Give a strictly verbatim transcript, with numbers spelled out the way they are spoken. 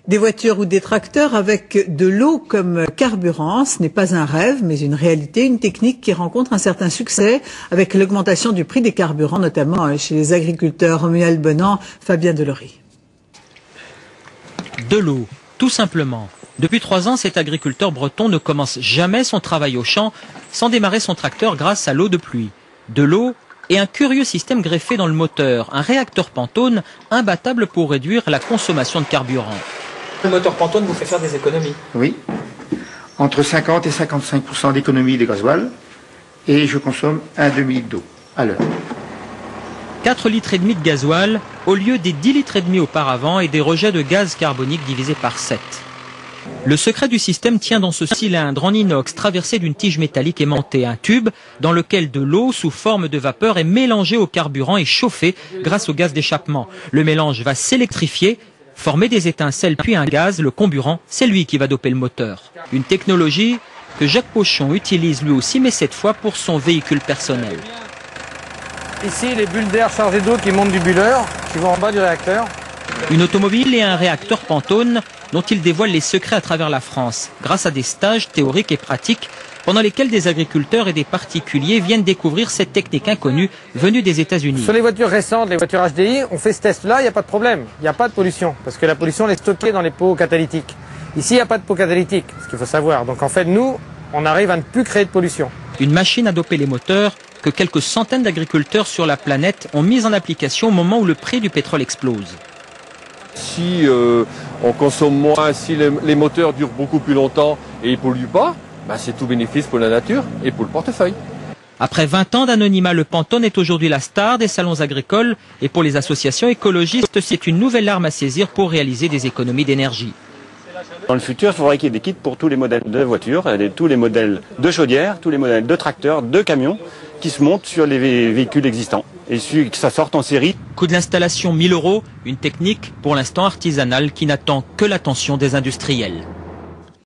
Des voitures ou des tracteurs avec de l'eau comme carburant, ce n'est pas un rêve, mais une réalité, une technique qui rencontre un certain succès avec l'augmentation du prix des carburants, notamment chez les agriculteurs. Romuald Bonan, Fabien Delory. De l'eau, tout simplement. Depuis trois ans, cet agriculteur breton ne commence jamais son travail au champ sans démarrer son tracteur grâce à l'eau de pluie. De l'eau et un curieux système greffé dans le moteur, un réacteur Pantone imbattable pour réduire la consommation de carburant. Le moteur Pantone vous fait faire des économies? Oui, entre cinquante et cinquante-cinq pour cent d'économie de gasoil, et je consomme un demi-litre d'eau à l'heure. quatre litres et demi de gasoil au lieu des dix litres et demi auparavant et des rejets de gaz carbonique divisés par sept. Le secret du système tient dans ce cylindre en inox traversé d'une tige métallique aimantée, un tube dans lequel de l'eau sous forme de vapeur est mélangée au carburant et chauffée grâce au gaz d'échappement. Le mélange va s'électrifier, former des étincelles puis un gaz, le comburant, c'est lui qui va doper le moteur. Une technologie que Jacques Pochon utilise lui aussi, mais cette fois pour son véhicule personnel. Ici, les bulles d'air chargées d'eau qui montent du bulleur, qui vont en bas du réacteur. Une automobile et un réacteur Pantone dont il dévoile les secrets à travers la France, grâce à des stages théoriques et pratiques pendant lesquels des agriculteurs et des particuliers viennent découvrir cette technique inconnue venue des États-Unis. Sur les voitures récentes, les voitures H D I, on fait ce test-là, il n'y a pas de problème. Il n'y a pas de pollution, parce que la pollution elle est stockée dans les pots catalytiques. Ici, il n'y a pas de pot catalytique, ce qu'il faut savoir. Donc en fait, nous, on arrive à ne plus créer de pollution. Une machine à doper les moteurs que quelques centaines d'agriculteurs sur la planète ont mise en application au moment où le prix du pétrole explose. Si euh, on consomme moins, si les, les moteurs durent beaucoup plus longtemps et ils ne polluent pas, ben c'est tout bénéfice pour la nature et pour le portefeuille. Après vingt ans d'anonymat, le Pantone est aujourd'hui la star des salons agricoles et pour les associations écologistes, c'est une nouvelle arme à saisir pour réaliser des économies d'énergie. Dans le futur, il faudrait qu'il y ait des kits pour tous les modèles de voitures, tous les modèles de chaudières, tous les modèles de tracteurs, de camions qui se montent sur les véhicules existants et que ça sorte en série. Coût de l'installation mille euros, une technique pour l'instant artisanale qui n'attend que l'attention des industriels.